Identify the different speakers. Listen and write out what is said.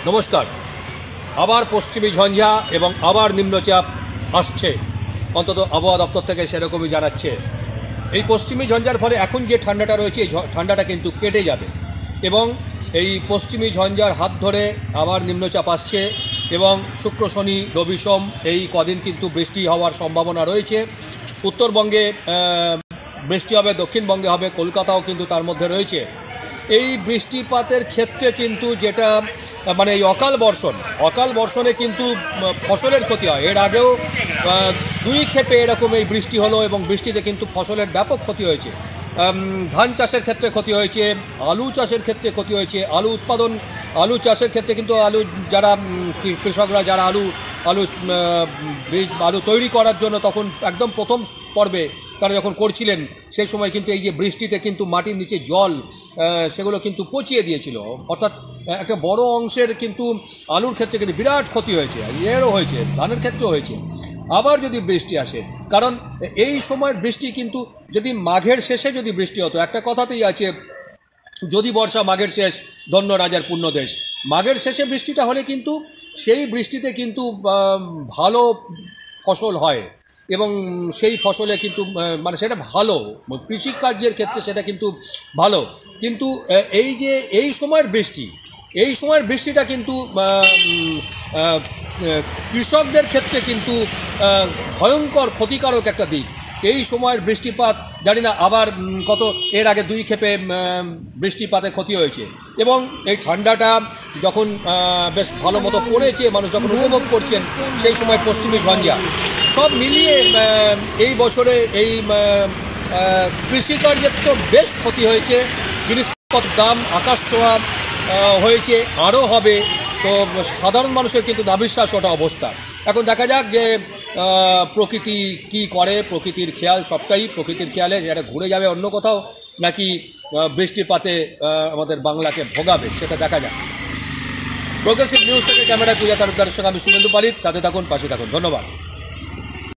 Speaker 1: নমস্কার। আবার পশ্চিমী ঝঞ্ঝা এবং আবার নিম্নচাপ আসছে, অন্তত আবহাওয়া দপ্তর থেকে সেরকমই জানাচ্ছে। এই পশ্চিমী ঝঞ্ঝার ফলে এখন যে ঠান্ডাটা রয়েছে, এই ঠান্ডাটা কিন্তু কেটে যাবে এবং এই পশ্চিমী ঝঞ্ঝার হাত ধরে আবার নিম্নচাপ আসছে এবং শুক্র, শনি, রবি, সোম এই কদিন কিন্তু বৃষ্টি হওয়ার সম্ভাবনা রয়েছে। উত্তরবঙ্গে বৃষ্টি হবে, দক্ষিণবঙ্গে হবে, কলকাতাও কিন্তু তার মধ্যে রয়েছে। এই বৃষ্টিপাতের ক্ষেত্রে কিন্তু যেটা মানে এই অকাল বর্ষণে কিন্তু ফসলের ক্ষতি হয়। এর আগেও দুই ক্ষেপে এরকম এই বৃষ্টি হলো এবং বৃষ্টিতে কিন্তু ফসলের ব্যাপক ক্ষতি হয়েছে। ধান চাষের ক্ষেত্রে ক্ষতি হয়েছে, আলু চাষের ক্ষেত্রে ক্ষতি হয়েছে। আলু চাষের ক্ষেত্রে কিন্তু যারা কৃষকরা যারা আলু তৈরি করার জন্য তখন একদম প্রথম পর্বে তারা যখন করছিলেন, সেই সময় কিন্তু এই যে বৃষ্টিতে কিন্তু মাটির নিচে জল সেগুলো কিন্তু পচিয়ে দিয়েছিল। অর্থাৎ একটা বড় অংশের কিন্তু আলুর ক্ষেত্রে কিন্তু বিরাট ক্ষতি হয়েছে, এরও হয়েছে, ধানের ক্ষেত্রেও হয়েছে। আবার যদি বৃষ্টি আসে, কারণ এই সময়ের বৃষ্টি কিন্তু যদি মাঘের শেষে যদি বৃষ্টি হতো, একটা কথাতেই আছে, যদি বর্ষা মাঘের শেষ, ধন্য রাজার পূর্ণ দেশ। মাঘের শেষে বৃষ্টিটা হলে কিন্তু সেই বৃষ্টিতে কিন্তু ভালো ফসল হয় এবং সেই ফসলে কিন্তু মানে সেটা ভালো, কৃষিকার্যের ক্ষেত্রে সেটা কিন্তু ভালো। কিন্তু এই সময়ের বৃষ্টিটা কিন্তু কৃষকদের ক্ষেত্রে কিন্তু ভয়ঙ্কর ক্ষতিকারক একটা দিক। এই সময়ের বৃষ্টিপাত জানি না আবার এর আগে দুই ক্ষেপে বৃষ্টিপাতে ক্ষতি হয়েছে এবং এই ঠান্ডাটা যখন বেশ ভালো মতো পড়েছে, মানুষ যখন উপভোগ করছেন, সেই সময় পশ্চিমী ঝঞ্ঝা সব মিলিয়ে এই বছরে এই কৃষিকার্যের তো বেশ ক্ষতি হয়েছে। জিনিসপত্রের দাম আকাশ ছোঁয়া হয়েছে, আরও হবে। তো সাধারণ মানুষের কিন্তু নাভিশ্বাস ওটা অবস্থা। এখন দেখা যাক যে প্রকৃতি কি করে, প্রকৃতির খেয়াল সবটাই প্রকৃতির খেয়ালে, সেটা ঘুরে যাবে অন্য কোথাও নাকি বৃষ্টিপাতে আমাদের বাংলাকে ভোগাবে, সেটা দেখা যাক। প্রগ্রেসিভ নিউজ থেকে ক্যামেরায় পূজা তালুকদারের সঙ্গে আমি শুভেন্দু পালিত। সাথে থাকুন, পাশে থাকুন। ধন্যবাদ।